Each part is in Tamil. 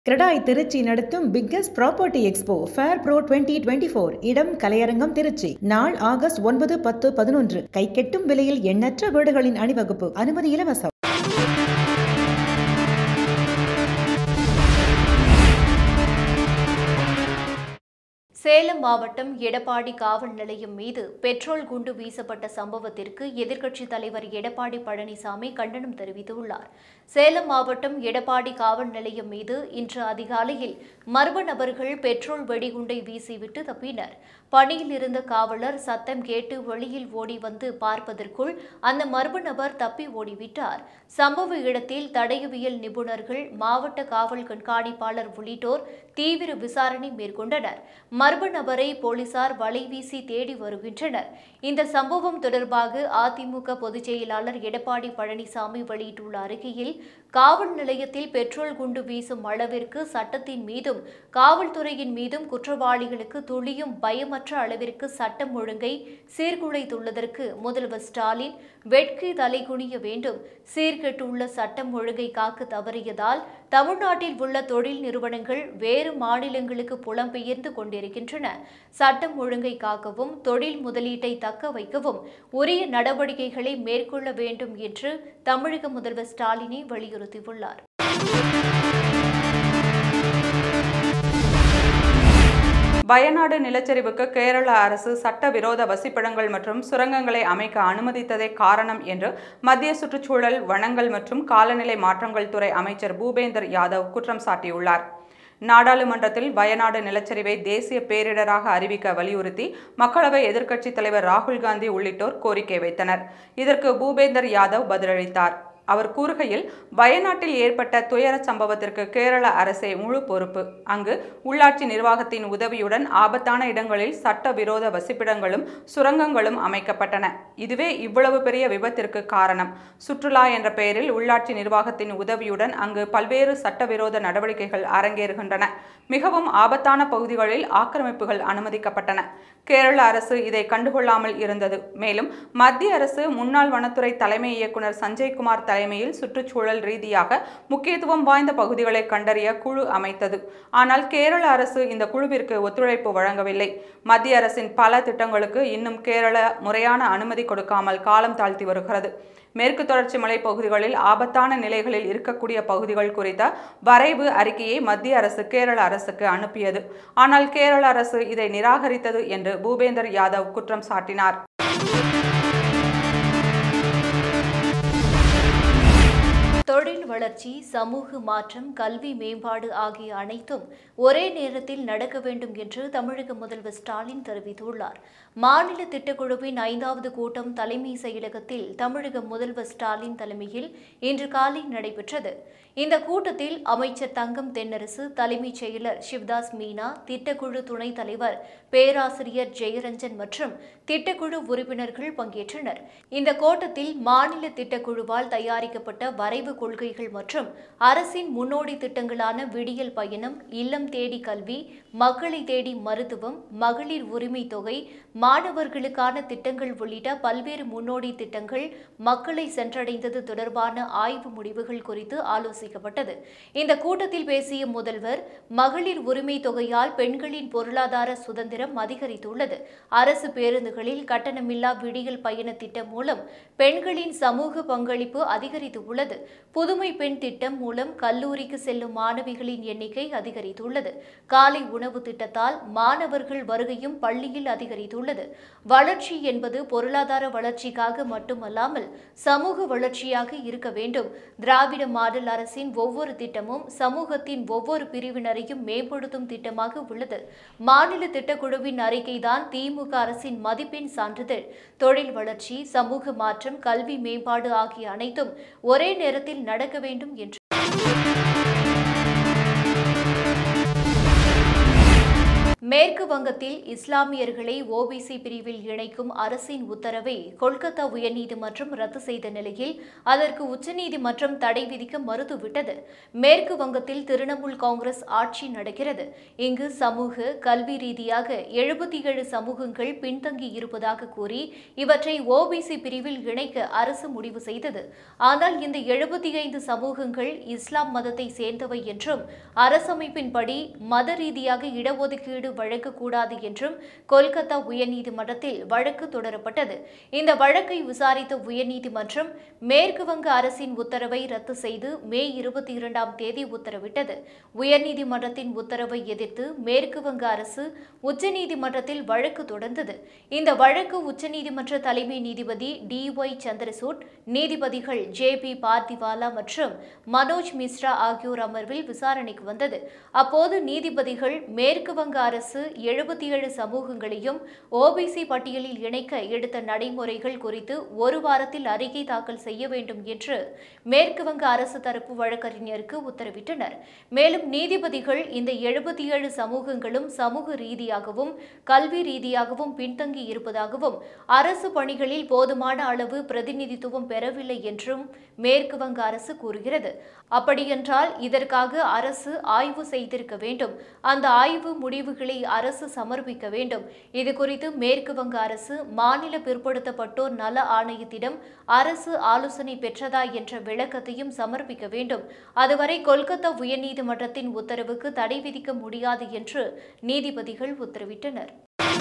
கிரடாய் திருச்சி நடத்தும் biggest property expo fair pro 2024 இடம் கலையரங்கம் திருச்சி. நாள் ஆகஸ்ட் 9, 10, 11. கைக்கெட்டும் விலையில் எண்ணற்ற வீடுகளின் அணிவகுப்பு. அனுமதி இலவசம். சேலம் மாவட்டம் எடப்பாடி காவல் நிலையம் மீது பெட்ரோல் குண்டு வீசப்பட்ட சம்பவத்திற்கு எதிர்க்கட்சித் தலைவர் எடப்பாடி பழனிசாமி கண்டனம் தெரிவித்துள்ளார். சேலம் மாவட்டம் எடப்பாடி காவல் நிலையம் மீது இன்று அதிகாலையில் மர்ம நபர்கள் பெட்ரோல் வெடிகுண்டை வீசிவிட்டு தப்பினர். பணியில் இருந்த காவலர் சத்தம் கேட்டு வெளியில் ஓடி வந்து பார்ப்பதற்குள் அந்த மர்ம நபர் தப்பி ஓடிவிட்டார். சம்பவ இடத்தில் தடயவியல் நிபுணர்கள், மாவட்ட காவல் கண்காணிப்பாளர் உள்ளிட்டோர் தீவிர விசாரணை மேற்கொண்டனர். மர்ம நபரை போலீசார் வலைவீசி தேடி வருகின்றனர். இந்த சம்பவம் தொடர்பாக அதிமுக பொதுச் செயலாளர் எடப்பாடி பழனிசாமி வெளியிட்டுள்ள அறிக்கையில், காவல் நிலையத்தில் பெட்ரோல் குண்டு வீசும் அளவிற்கு சட்டத்தின் மீதும் காவல்துறையின் மீதும் குற்றவாளிகளுக்கு துளியும் பயமற்ற அளவிற்கு சட்டம் ஒழுங்கை சீர்குலைத்துள்ளதற்கு முதல்வர் ஸ்டாலின் வெட்கி தலைகுனிய வேண்டும். சீர்கெட்டுள்ள சட்டம் ஒழுங்கை காக்க தவறியதால் தமிழ்நாட்டில் உள்ள தொழில் நிறுவனங்கள் வேறு மாநிலங்களுக்கு புலம்பெயர்ந்து கொண்டிருக்கின்றன. சட்டம் ஒழுங்கை காக்கவும் தொழில் முதலீட்டை தக்க வைக்கவும் உரிய நடவடிக்கைகளை மேற்கொள்ள வேண்டும் என்று தமிழக முதல்வர் ஸ்டாலினை வலியுறுத்தியுள்ளார். வயநாடு நிலச்சரிவுக்கு கேரள அரசு சட்டவிரோத வசிப்பிடங்கள் மற்றும் சுரங்கங்களை அமைக்க அனுமதித்ததே காரணம் என்று மத்திய சுற்றுச்சூழல், வனங்கள் மற்றும் காலநிலை மாற்றங்கள் துறை அமைச்சர் பூபேந்தர் யாதவ் குற்றம் சாட்டியுள்ளார். நாடாளுமன்றத்தில் வயநாடு நிலச்சரிவை தேசிய பேரிடராக அறிவிக்க வலியுறுத்தி மக்களவை எதிர்க்கட்சித் தலைவர் ராகுல் காந்தி உள்ளிட்டோர் கோரிக்கை வைத்தனர். இதற்கு பூபேந்தர் யாதவ் பதிலளித்தார். அவர் கூறுகையில், வயநாட்டில் ஏற்பட்ட துயர சம்பவத்திற்கு கேரள அரசே முழு பொறுப்பு. அங்கு உள்ளாட்சி நிர்வாகத்தின் உதவியுடன் ஆபத்தான இடங்களில் சட்டவிரோத வசிப்பிடங்களும் சுரங்கங்களும் அமைக்கப்பட்டன. இதுவே இவ்வளவு பெரிய விபத்திற்கு காரணம். சுற்றுலா என்ற பெயரில் உள்ளாட்சி நிர்வாகத்தின் உதவியுடன் அங்கு பல்வேறு சட்டவிரோத நடவடிக்கைகள் அரங்கேறுகின்றன. மிகவும் ஆபத்தான பகுதிகளில் ஆக்கிரமிப்புகள் அனுமதிக்கப்பட்டன. கேரள அரசு இதை கண்டுகொள்ளாமல் இருந்தது. மேலும் மத்திய அரசு முன்னாள் வனத்துறை தலைமை இயக்குநர் சஞ்சய்குமார் தலைமையில் சுற்றுச்சூழல் ரீதியாக முக்கியத்துவம் வாய்ந்த பகுதிகளை கண்டறிய குழு அமைத்தது. ஆனால் கேரள அரசு இந்த குழுவிற்கு ஒத்துழைப்பு வழங்கவில்லை. மத்திய அரசின் பல திட்டங்களுக்கு இன்னும் கேரள முறையான அனுமதி கொடுக்காமல் காலம் தாழ்த்தி வருகிறது. மேற்கு தொடர்ச்சி மலை பகுதிகளில் ஆபத்தான நிலைகளில் இருக்கக்கூடிய பகுதிகள் குறித்த வரைவு அறிக்கையை மத்திய அரசு கேரள அரசுக்கு அனுப்பியது. ஆனால் கேரள அரசு இதை நிராகரித்தது என்று பூபேந்தர் யாதவ் குற்றம் சாட்டினார். தொழில் வளர்ச்சி, சமூக மாற்றம், கல்வி மேம்பாடு ஆகிய அனைத்தும் ஒரே நேரத்தில் நடக்க வேண்டும் என்று தமிழக முதல்வர் ஸ்டாலின் தெரிவித்துள்ளார். மாநில திட்டக்குழுவின் 5வது கூட்டம் தலைமை செயலகத்தில் தமிழக முதல்வர் ஸ்டாலின் தலைமையில் இன்று காலை நடைபெற்றது. இந்த கூட்டத்தில் அமைச்சர் தங்கம் தென்னரசு, தலைமைச் செயலர் சிவதாஸ் மீனா, திட்டக்குழு துணைத் தலைவர் பேராசிரியர் ஜெயரஞ்சன் மற்றும் திட்டக்குழு உறுப்பினர்கள் பங்கேற்றனர். இந்த கூட்டத்தில் மாநில திட்டக்குழுவால் தயாரிக்கப்பட்ட வரைவு கொள்கைகள் மற்றும் அரசின் முன்னோடி திட்டங்களான விடியல் பயணம், இல்லம் தேடி கல்வி, மக்களை தேடி மருத்துவம், மகளிர் உரிமை தொகை, மாணவர்களுக்கான திட்டங்கள் உள்ளிட்ட பல்வேறு முன்னோடி திட்டங்கள் மக்களை சென்றடைந்தது தொடர்பான ஆய்வு முடிவுகள் குறித்து ஆலோசிக்கப்பட்டது. இந்த கூட்டத்தில் பேசிய முதல்வர், மகளிர் உரிமை தொகையால் பெண்களின் பொருளாதார சுதந்திரம் அதிகரித்துள்ளது. அரசு பேருந்துகளில் கட்டணமில்லா விடியல் பயண திட்டம் மூலம் பெண்களின் சமூக பங்களிப்பு அதிகரித்துள்ளது. புதுமை பெண் திட்டம் மூலம் கல்லூரிக்கு செல்லும் மாணவிகளின் எண்ணிக்கை அதிகரித்துள்ளது. காலை உணவு திட்டத்தால் மாணவர்கள் வருகையும் பள்ளியில் அதிகரித்துள்ளது. வளர்ச்சி என்பது பொருளாதார வளர்ச்சிக்காக மட்டுமல்லாமல் சமூக வளர்ச்சியாக இருக்க வேண்டும். திராவிட மாடல் அரசின் ஒவ்வொரு திட்டமும் சமூகத்தின் ஒவ்வொரு பிரிவினரையும் மேம்படுத்தும் திட்டமாக உள்ளது. மாநில திட்டக்குழுவின் அறிக்கைதான் திமுக அரசின் மதிப்பெண் சான்றிதழ். தொழில் வளர்ச்சி, சமூக மாற்றம், கல்வி மேம்பாடு ஆகிய அனைத்தும் ஒரே நேரத்தில் நடக்க வேண்டும் என்று மேற்கு வங்கத்தில் இஸ்லாமியர்களை ஓபிசி பிரிவில் இணைக்கும் அரசின் உத்தரவை கொல்கத்தா உயர்நீதிமன்றம் ரத்து செய்த நிலையில் அதற்கு உச்சநீதிமன்றம் தடை விதிக்க மறுத்துவிட்டது. மேற்கு வங்கத்தில் திரிணாமுல் காங்கிரஸ் ஆட்சி நடக்கிறது. இங்கு சமூக கல்வி ரீதியாக 77 சமூகங்கள் பின்தங்கி இருப்பதாக கூறி இவற்றை ஓபிசி பிரிவில் இணைக்க அரசு முடிவு செய்தது. ஆனால் இந்த 75 சமூகங்கள் இஸ்லாம் மதத்தை சேர்ந்தவை என்றும் அரசமைப்பின்படி மத ரீதியாக இடஒதுக்கீடு வழங்கக்கூடாது என்றும் கொல்கத்தா உயர்நீதிமன்றத்தில் வழக்கு தொடரப்பட்டது. இந்த வழக்கை விசாரித்த உயர்நீதிமன்றம் மேற்கு வங்க அரசின் உத்தரவை ரத்து செய்து மே 22ஆம் தேதி உத்தரவிட்டது. உயர்நீதிமன்றத்தின் உத்தரவை எதிர்த்து மேற்கு வங்க அரசு உச்சநீதிமன்றத்தில் வழக்கு தொடர்ந்தது. இந்த வழக்கு உச்சநீதிமன்ற தலைமை நீதிபதி DY சந்திரசூட், நீதிபதிகள் JP பார்திவாலா மற்றும் மனோஜ் மிஸ்ரா ஆகியோர் அமர்வில் விசாரணைக்கு வந்தது. அப்போது நீதிபதிகள் மேற்கு வங்க அரசு 77 சமூகங்களையும் ஓபிசி பட்டியலில் இணைக்க எடுத்த நடைமுறைகள் குறித்து ஒரு வாரத்தில் அறிக்கை தாக்கல் செய்ய வேண்டும் என்று மேற்கு வங்க அரசு தரப்பு வழக்கறிஞருக்கு உத்தரவிட்டனர். மேலும் நீதிபதிகள் இந்த 77 சமூகங்களும் சமூக ரீதியாகவும் கல்வி ரீதியாகவும் பின்தங்கி இருப்பதாகவும் அரசு பணிகளில் போதுமான அளவு பிரதிநிதித்துவம் பெறவில்லை என்றும் மேற்கு வங்க அரசு கூறுகிறது. அப்படியென்றால் இதற்காக அரசு ஆய்வு செய்திருக்க வேண்டும். அந்த ஆய்வு முடிவுகளை அரசு சமர்ப்பிக்க வேண்டும். இதுகுறித்து மேற்கு வங்க அரசு மாநில பிற்படுத்தப்பட்டோர் நல ஆணையத்திடம் அரசு ஆலோசனை பெற்றதா என்ற விளக்கத்தையும் சமர்ப்பிக்க வேண்டும். அதுவரை கொல்கத்தா உயர்நீதிமன்றத்தின் உத்தரவுக்கு தடை விதிக்க முடியாது என்று நீதிபதிகள் உத்தரவிட்டனர்.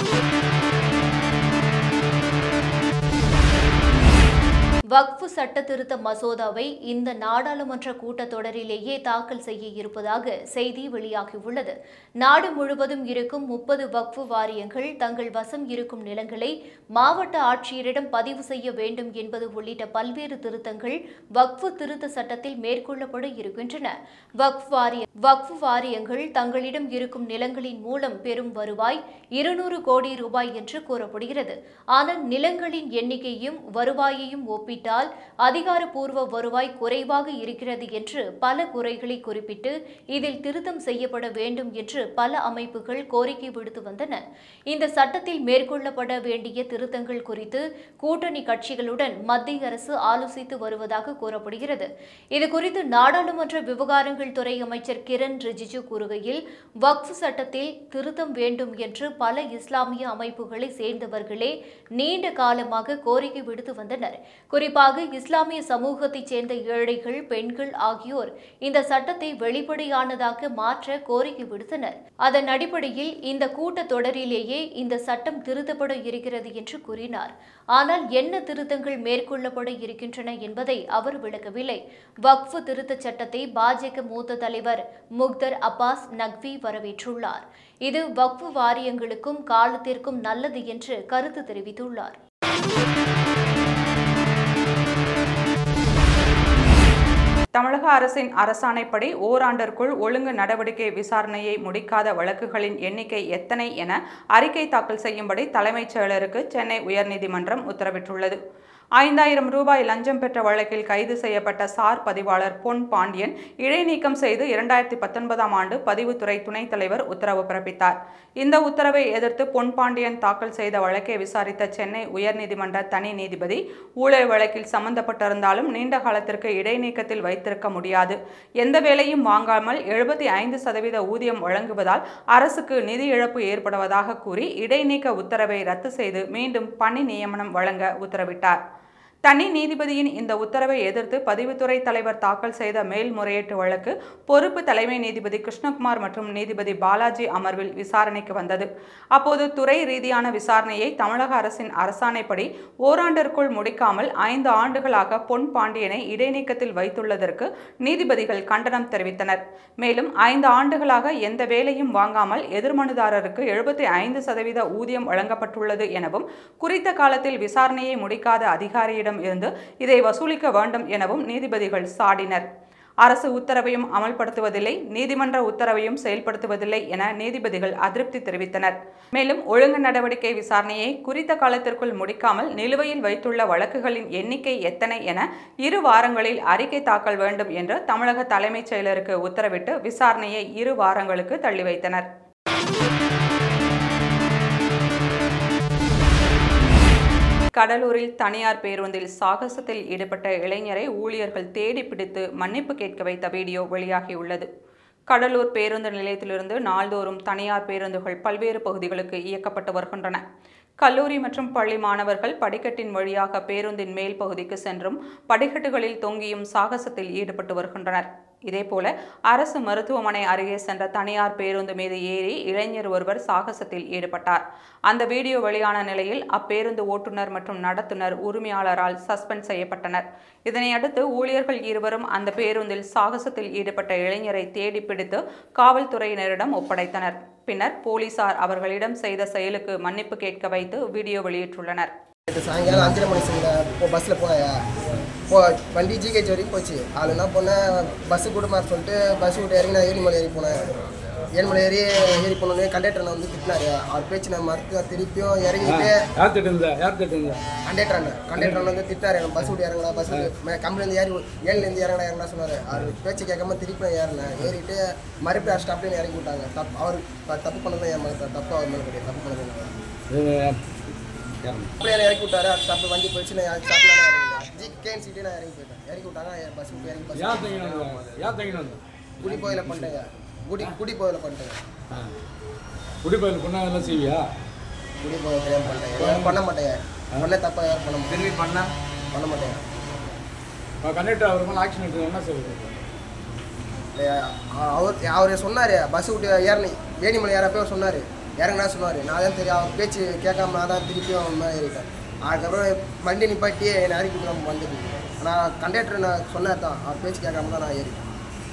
வக்ஃப் சட்ட திருத்த மசோதாவை இந்த நாடாளுமன்ற கூட்டத்தொடரிலேயே தாக்கல் செய்ய இருப்பதாக செய்தி வெளியாகியுள்ளது. நாடு முழுவதும் இருக்கும் 30 வக்ஃப் வாரியங்கள் தங்கள் வசம் இருக்கும் நிலங்களை மாவட்ட ஆட்சியரிடம் பதிவு செய்ய வேண்டும் என்பது உள்ளிட்ட பல்வேறு திருத்தங்கள் வக்ஃப் திருத்த சட்டத்தில் மேற்கொள்ளப்பட இருக்கின்றன. வக்ஃப் வாரியங்கள் தங்களிடம் இருக்கும் நிலங்களின் மூலம் பெறும் வருவாய் 200 கோடி ரூபாய் என்று கூறப்படுகிறது. ஆனால் நிலங்களின் எண்ணிக்கையும் வருவாயையும் ஒப்பிட்டு அதிகாரப்பூர்வ வருவாய் குறைவாக இருக்கிறது என்று பல குறைகளை குறிப்பிட்டு இதில் திருத்தம் செய்யப்பட வேண்டும் என்று பல அமைப்புகள் கோரிக்கை விடுத்து வந்தன. இந்த சட்டத்தில் மேற்கொள்ளப்பட வேண்டிய திருத்தங்கள் குறித்து கூட்டணி கட்சிகளுடன் மத்திய அரசு ஆலோசித்து வருவதாக கூறப்படுகிறது. இதுகுறித்து நாடாளுமன்ற விவகாரங்கள் துறை அமைச்சர் கிரண் ரிஜிஜு கூறுகையில், வக்ஃப் சட்டத்தில் திருத்தம் வேண்டும் என்று பல இஸ்லாமிய அமைப்புகளை சேர்ந்தவர்களே நீண்ட காலமாக கோரிக்கை விடுத்து வந்தனர். குறிப்பாக இஸ்லாமிய சமூகத்தைச் சேர்ந்த ஏழைகள், பெண்கள் ஆகியோர் இந்த சட்டத்தை வெளிப்படையானதாக மாற்ற கோரிக்கை விடுத்தனர். அதன் அடிப்படையில் இந்த கூட்டத்தொடரிலேயே இந்த சட்டம் திருத்தப்பட இருக்கிறது என்று கூறினார். ஆனால் என்ன திருத்தங்கள் மேற்கொள்ளப்பட இருக்கின்றன என்பதை அவர் விளக்கவில்லை. வக்ஃப் திருத்த சட்டத்தை பாஜக மூத்த தலைவர் முக்தர் அப்பாஸ் நக்வி வரவேற்றுள்ளார். இது வக்ஃப் வாரியங்களுக்கும் காலத்திற்கும் நல்லது என்று கருத்து தெரிவித்துள்ளார். தமிழக அரசின் அரசாணைப்படி ஓராண்டிற்குள் ஒழுங்கு நடவடிக்கை விசாரணையை முடிக்காத வழக்குகளின் எண்ணிக்கை எத்தனை என அறிக்கை தாக்கல் செய்யும்படி தலைமைச் செயலருக்கு சென்னை உயர்நீதிமன்றம் உத்தரவிட்டுள்ளது. 5000 ரூபாய் லஞ்சம் பெற்ற வழக்கில் கைது செய்யப்பட்ட சார் பதிவாளர் பொன் பாண்டியன் இடைநீக்கம் செய்து 2019ஆம் ஆண்டு பதிவுத்துறை துணைத் தலைவர் உத்தரவு பிறப்பித்தார். இந்த உத்தரவை எதிர்த்து பொன் பாண்டியன் தாக்கல் செய்த வழக்கை விசாரித்த சென்னை உயர்நீதிமன்ற தனி நீதிபதி, ஊழல் வழக்கில் சம்பந்தப்பட்டிருந்தாலும் நீண்ட காலத்திற்கு இடைநீக்கத்தில் வைத்திருக்க முடியாது, எந்த வேலையும் வாங்காமல் 75% ஊதியம் வழங்குவதால் அரசுக்கு நிதி இழப்பு ஏற்படுவதாக கூறி இடைநீக்க உத்தரவை ரத்து செய்து மீண்டும் பணி நியமனம் வழங்க உத்தரவிட்டார். தனி நீதிபதியின் இந்த உத்தரவை எதிர்த்து பதிவுத்துறை தலைவர் தாக்கல் செய்த மேல்முறையீட்டு வழக்கு பொறுப்பு தலைமை நீதிபதி கிருஷ்ணகுமார் மற்றும் நீதிபதி பாலாஜி அமர்வில் விசாரணைக்கு வந்தது. அப்போது துறை ரீதியான விசாரணையை தமிழக அரசின் அரசாணைப்படி ஓராண்டிற்குள் முடிக்காமல் 5 ஆண்டுகளாக பொன் பாண்டியனை இடைநீக்கத்தில் வைத்துள்ளதற்கு நீதிபதிகள் கண்டனம் தெரிவித்தனர். மேலும் 5 ஆண்டுகளாக எந்த வேலையும் வாங்காமல் எதிர்மனுதாரருக்கு 75% ஊதியம் வழங்கப்பட்டுள்ளது எனவும், குறித்த காலத்தில் விசாரணையை முடிக்காத அதிகாரியிடம் இருந்து இதை வசூலிக்க வேண்டும் எனவும் நீதிபதிகள் சாடினர். அரசு உத்தரவையும் அமல்படுத்துவதில்லை, நீதிமன்ற உத்தரவையும் செயல்படுத்துவதில்லை என நீதிபதிகள் அதிருப்தி தெரிவித்தனர். மேலும் ஒழுங்கு நடவடிக்கை விசாரணையை குறித்த காலத்திற்குள் முடிக்காமல் நிலுவையில் வைத்துள்ள வழக்குகளின் எண்ணிக்கை எத்தனை என 2 வாரங்களில் அறிக்கை தாக்கல் வேண்டும் என்று தமிழக தலைமைச் செயலருக்கு உத்தரவிட்டு விசாரணையை 2 வாரங்களுக்கு தள்ளி வைத்தனர். கடலூரில் தனியார் பேருந்தில் சாகசத்தில் ஈடுபட்ட இளைஞரை ஊழியர்கள் தேடி பிடித்து மன்னிப்பு கேட்க வைத்த வீடியோ வெளியாகியுள்ளது. கடலூர் பேருந்து நிலையத்திலிருந்து நாள்தோறும் தனியார் பேருந்துகள் பல்வேறு பகுதிகளுக்கு இயக்கப்பட்டு வருகின்றன. கல்லூரி மற்றும் பள்ளி மாணவர்கள் படிக்கட்டின் வழியாக பேருந்தின் மேல் பகுதிக்கு சென்றும் படிக்கட்டுகளில் தொங்கியும் சாகசத்தில் ஈடுபட்டு வருகின்றனர். இதேபோல அரசு மருத்துவமனை அருகே சென்ற தனியார் பேருந்து மீது ஏறி இளைஞர் ஒருவர் சாகசத்தில் ஈடுபட்டார். அந்த வீடியோ வெளியான நிலையில் அப்பேருந்து ஓட்டுநர் மற்றும் நடத்துனர் உரிமையாளரால் சஸ்பெண்ட் செய்யப்பட்டனர். இதனையடுத்து ஊழியர்கள் இருவரும் அந்த பேருந்தில் சாகசத்தில் ஈடுபட்ட இளைஞரை தேடி பிடித்து காவல்துறையினரிடம் ஒப்படைத்தனர். பின்னர் போலீசார் அவர்களிடம் செய்த செயலுக்கு மன்னிப்பு கேட்க வைத்து வீடியோ வெளியிட்டுள்ளனர். சாயங்காலம் 5:30 மணி பஸ்ஸில் போனேன். வண்டி ஜிஹெச் வரைக்கும் போச்சு. அது என்ன பண்ணேன், பஸ்ஸு கூட மாதிரி சொல்லிட்டு பஸ் விட்டு இறங்கி நான் ஏரிமலை ஏறி போனேன். ஏரிமலை ஏறி போனோடனே கண்டக்டர் வந்து திட்டினாரு. அவர் பேச்சு நான் மறுத்து திருப்பியும் இறங்கிட்டு கண்டக்டர் வந்து திட்டாரு. பஸ் விட்டு இறங்கலாம், பஸ் கம்பெனிலேருந்து ஏழிலேருந்து இறங்கடா சொன்னார். அவர் பேச்சு கேட்காம திருப்பி நான் ஏறினேன். ஏறிட்டு மறுபடியும் ஸ்டாப்லேயே இறங்கி விட்டாங்க. அவர் தப்பு பண்ணதான் என் மேலே தப்பு, அவர் மேலே கிடையாது, தப்பு பண்ணது அப்படியே இறக்கி விட்டாரு. அது ஸ்டாப் வண்டி போயிடுச்சு. நான் ஸ்டாப்ல கேன் சீட்டே நான் இறங்கி போயிட்டேன். இறக்கி விட்டாங்க. பஸ் விட்டு இறங்கி குடி போயில பண்ணிட்டேங்க. குடி போயில பண்ணிட்டேங்க. குடி போயில் பண்ணால் எல்லாம் செய்வியா? குடி போயில தெரியாமல் பண்ணிட்டேன். பண்ண மாட்டேங்க. பண்ண தப்பா யாரும் பண்ண மாட்டேன். திரும்பி பண்ண மாட்டேங்க. கண்டக்டர் அவர் மேலே ஆக்ஷன் எடுத்து என்ன சொல்லுங்க? அவர் சொன்னார், பஸ் விட்டு ஏனிமலை ஏறப்போ அவர் சொன்னார், இறங்கினா சொன்னார். நான் தான் தெரியும், அவர் பேச்சு கேட்காம நான் தான் திருப்பியும் அவன் மேலே ஏறிட்டேன். அதுக்கப்புறம் வண்டி நிப்பாட்டி என்னை இறக்கி நம்ம வந்துட்டு நான் கண்டக்டர் நான் சொன்னார் தான், அவர் பேச்சு கேட்காம தான் நான் ஏறிட்டேன்.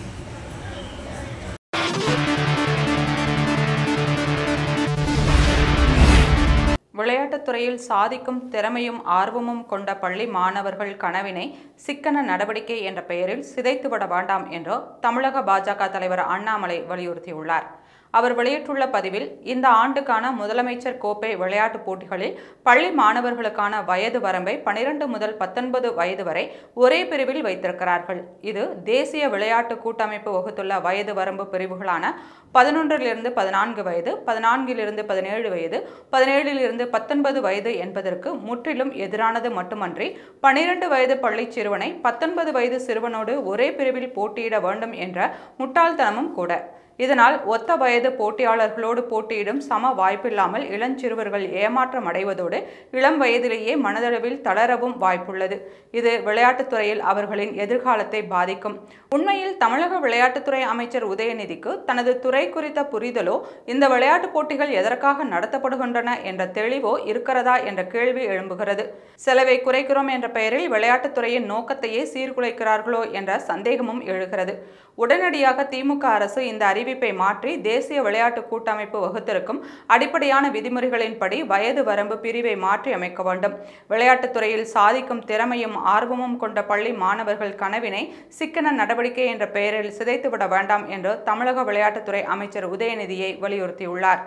விளையாட்டுத் துறையில் சாதிக்கும் திறமையும் ஆர்வமும் கொண்ட பள்ளி மாணவர்கள் கனவினை சிக்கன நடவடிக்கை என்ற பெயரில் சிதைத்துவிட வேண்டாம் என்று தமிழக பாஜக தலைவர் அண்ணாமலை வலியுறுத்தியுள்ளார். அவர் வெளியிட்டுள்ள பதிவில், இந்த ஆண்டுக்கான முதலமைச்சர் கோப்பை விளையாட்டுப் போட்டிகளில் பள்ளி மாணவர்களுக்கான வயது வரம்பை 12 முதல் 19 வயது வரை ஒரே பிரிவில் வைத்திருக்கிறார்கள். இது தேசிய விளையாட்டு கூட்டமைப்பு வகுத்துள்ள வயது வரம்பு பிரிவுகளான 11லிருந்து 14 வயது, 14லிருந்து 17 வயது, 17லிருந்து 19 வயது என்பதற்கு முற்றிலும் எதிரானது மட்டுமன்றி 12 வயது பள்ளி சிறுவனை 19 வயது சிறுவனோடு ஒரே பிரிவில் போட்டியிட வேண்டும் என்ற முட்டாள்தனமும் கூட. இதனால் ஒத்த வயது போட்டியாளர்களோடு போட்டியிடும் சம வாய்ப்பில்லாமல் இளஞ்சிறுவர்கள் ஏமாற்றம் அடைவதோடு இளம் வயதிலேயே மனதளவில் தளரவும் வாய்ப்புள்ளது. இது விளையாட்டுத்துறையில் அவர்களின் எதிர்காலத்தை பாதிக்கும். உண்மையில் தமிழக விளையாட்டுத்துறை அமைச்சர் உதயநிதிக்கு தனது துறை குறித்த புரிதலோ, இந்த விளையாட்டுப் போட்டிகள் எதற்காக நடத்தப்படுகின்றன என்ற தெளிவோ இருக்கிறதா என்ற கேள்வி எழும்புகிறது. செலவை குறைக்கிறோம் என்ற பெயரில் விளையாட்டுத்துறையின் நோக்கத்தையே சீர்குலைக்கிறார்களோ என்ற சந்தேகமும் எழுகிறது. உடனடியாக திமுக அரசு இந்த அறிவிப்பை மாற்றி தேசிய விளையாட்டு கூட்டமைப்பு வகுத்திருக்கும் அடிப்படையான விதிமுறைகளின்படி வயது வரம்பு பிரிவை மாற்றி அமைக்க வேண்டும். விளையாட்டுத் துறையில் சாதிக்கும் திறமையும் ஆர்வமும் கொண்ட பள்ளி மாணவர்கள் கனவினை சிக்கன நடவடிக்கை என்ற பெயரில் சிதைத்துவிட வேண்டாம் என்று தமிழக விளையாட்டுத்துறை அமைச்சர் உதயநிதியை வலியுறுத்தியுள்ளார்.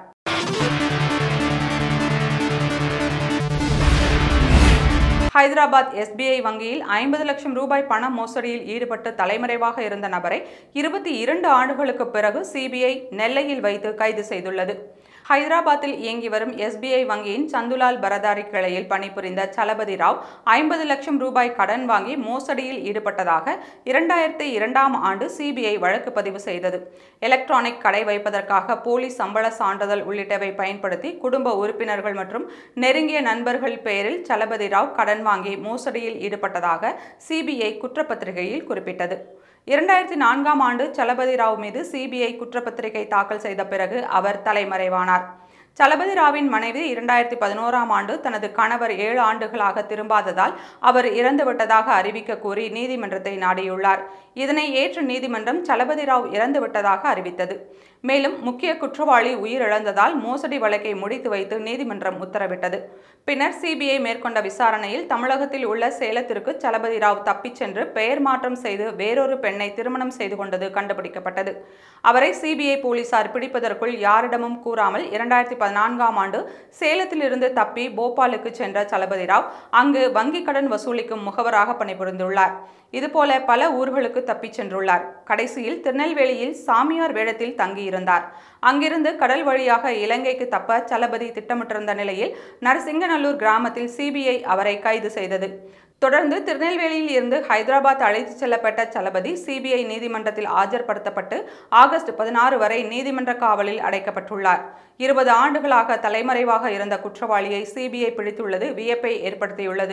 ஹைதராபாத் SBI வங்கியில் 50 லட்சம் ரூபாய் பண மோசடியில் ஈடுபட்டு தலைமறைவாக இருந்த நபரை 22 ஆண்டுகளுக்கு பிறகு CBI நெல்லையில் வைத்து கைது செய்துள்ளது. ஹைதராபாத்தில் இயங்கி வரும் SBI வங்கியின் சந்துலால் பரதாரி கிளையில் பணிபுரிந்த சலபதி ராவ் 50 லட்சம் ரூபாய் கடன் வாங்கி மோசடியில் ஈடுபட்டதாக 2002ஆம் ஆண்டு CBI வழக்கு பதிவு செய்தது. எலக்ட்ரானிக் கடை வைப்பதற்காக போலி சம்பள சான்றிதழ் உள்ளிட்டவை பயன்படுத்தி குடும்ப உறுப்பினர்கள் மற்றும் நெருங்கிய நண்பர்கள் பெயரில் சலபதி ராவ் கடன் வாங்கி மோசடியில் ஈடுபட்டதாக CBI குற்றப்பத்திரிகையில் குறிப்பிட்டது. 2004ஆம் ஆண்டு சலபதி ராவ் மீது CBI குற்றப்பத்திரிகை தாக்கல் செய்த பிறகு அவர் தலைமறைவானார். சலபதி ராவின் மனைவி 2011ஆம் ஆண்டு தனது கணவர் 7 ஆண்டுகளாக திரும்பாததால் அவர் இறந்துவிட்டதாக அறிவிக்க கோரி நீதிமன்றத்தை நாடியுள்ளார். இதனை ஏற்ற நீதிமன்றம் சலபதி ராவ் இறந்துவிட்டதாக அறிவித்தது. மேலும் முக்கிய குற்றவாளி உயிரிழந்ததால் மோசடி வழக்கை முடித்து வைத்து நீதிமன்றம் உத்தரவிட்டது. பின்னர் CBI மேற்கொண்ட விசாரணையில் தமிழகத்தில் உள்ள சேலத்திற்கு சலபதி ராவ் தப்பிச் சென்று பெயர் மாற்றம் செய்து வேறொரு பெண்ணை திருமணம் செய்து கொண்டது கண்டுபிடிக்கப்பட்டது. அவரை CBI போலீசார் பிடிப்பதற்குள் யாரிடமும் கூறாமல் 2014ஆம் ஆண்டு சேலத்திலிருந்து தப்பி போபாலுக்கு சென்ற சலபதி ராவ் அங்கு வங்கி கடன் வசூலிக்கும் முகவராக பணிபுரிந்துள்ளார். இதுபோல பல ஊர்களுக்கு தப்பிச் சென்றுள்ளார். கடைசியில் திருநெல்வேலியில் சாமியார் வேடத்தில் தங்கி தங்கியிருந்தார். அங்கிருந்து கடல் வழியாக இலங்கைக்கு தப்ப சலபதி திட்டமிட்டிருந்த நிலையில் நரசிங்கநல்லூர் கிராமத்தில் சிபிஐ அவரை கைது செய்தது. தொடர்ந்து திருநெல்வேலியில் இருந்து ஹைதராபாத் அழைத்துச் செல்லப்பட்ட சலபதி சிபிஐ நீதிமன்றத்தில் ஆஜர்படுத்தப்பட்டு ஆகஸ்ட் 16 வரை நீதிமன்ற காவலில் அடைக்கப்பட்டுள்ளார். 20 ஆண்டுகளாக தலைமறைவாக இருந்த குற்றவாளியை சிபிஐ பிடித்துள்ளது வியப்பை ஏற்படுத்தியுள்ளது.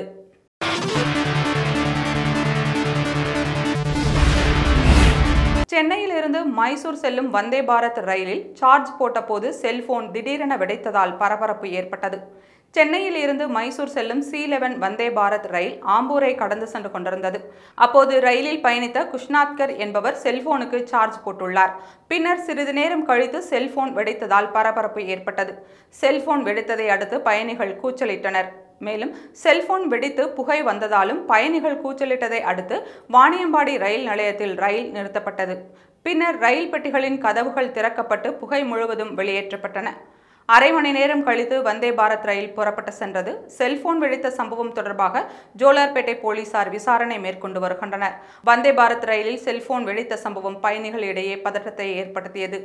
சென்னையில் இருந்து மைசூர் செல்லும் வந்தே பாரத் ரயிலில் சார்ஜ் போட்டபோது செல்போன் திடீரென வெடித்ததால் பரபரப்பு ஏற்பட்டது. சென்னையில் இருந்து மைசூர் செல்லும் C11 வந்தே பாரத் ரயில் ஆம்பூரை கடந்து சென்று கொண்டிருந்தது. அப்போது ரயிலில் பயணித்த குஷ்நாத்கர் என்பவர் செல்போனுக்கு சார்ஜ் போட்டுள்ளார். பின்னர் சிறிது நேரம் கழித்து செல்போன் வெடித்ததால் பரபரப்பு ஏற்பட்டது. செல்போன் வெடித்ததை அடுத்து பயணிகள் கூச்சலிட்டனர். மேலும் செல்போன் வெடித்து புகை வந்ததாலும் பயணிகள் கூச்சலிட்டதை அடுத்து வாணியம்பாடி ரயில் நிலையத்தில் ரயில் நிறுத்தப்பட்டது. பின்னர் ரயில் பெட்டிகளின் கதவுகள் திறக்கப்பட்டு புகை முழுவதும் வெளியேற்றப்பட்டன. அரை மணி நேரம் கழித்து வந்தே பாரத் ரயில் புறப்பட்டு சென்றது. செல்போன் வெடித்த சம்பவம் தொடர்பாக ஜோலார்பேட்டை போலீசார் விசாரணை மேற்கொண்டு வருகின்றனர். வந்தே பாரத் ரயிலில் செல்போன் வெடித்த சம்பவம் பயணிகளிடையே பதற்றத்தை ஏற்படுத்தியது.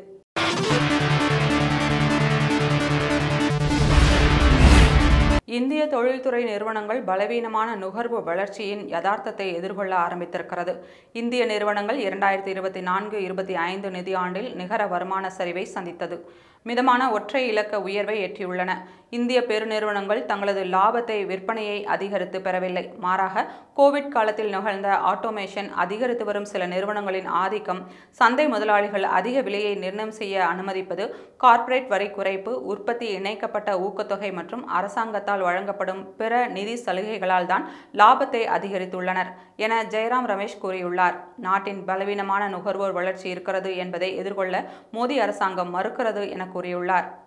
இந்திய தொழில்துறை நிறுவனங்கள் பலவீனமான நுகர்வு வளர்ச்சியின் யதார்த்தத்தை எதிர்கொள்ள ஆரம்பித்திருக்கிறது. இந்திய நிறுவனங்கள் 2024-25 நிதியாண்டில் நிகர வருமான சரிவை சந்தித்தது. மிதமான ஒற்றை இலக்க உயர்வை எட்டியுள்ளன. இந்திய பெருநிறுவனங்கள் தங்களது லாபத்தை விற்பனையை அதிகரித்து பெறவில்லை. மாறாக கோவிட் காலத்தில் நிகழ்ந்த ஆட்டோமேஷன், அதிகரித்து வரும் சில நிறுவனங்களின் ஆதிக்கம், சந்தை முதலாளிகள் அதிக விலையை நிர்ணயம் செய்ய அனுமதிப்பது, கார்ப்பரேட் வரி குறைப்பு, உற்பத்தி இணைக்கப்பட்ட ஊக்கத்தொகை மற்றும் அரசாங்கத்தால் வழங்கப்படும் பிற நிதி சலுகைகளால் தான் லாபத்தை அதிகரித்துள்ளனர் என ஜெயராம் ரமேஷ் கூறியுள்ளார். நாட்டின் பலவீனமான நுகர்வோர் வளர்ச்சி இருக்கிறது என்பதை எதிர்கொள்ள மோடி அரசாங்கம் மறுக்கிறது என கூறியுள்ளார்.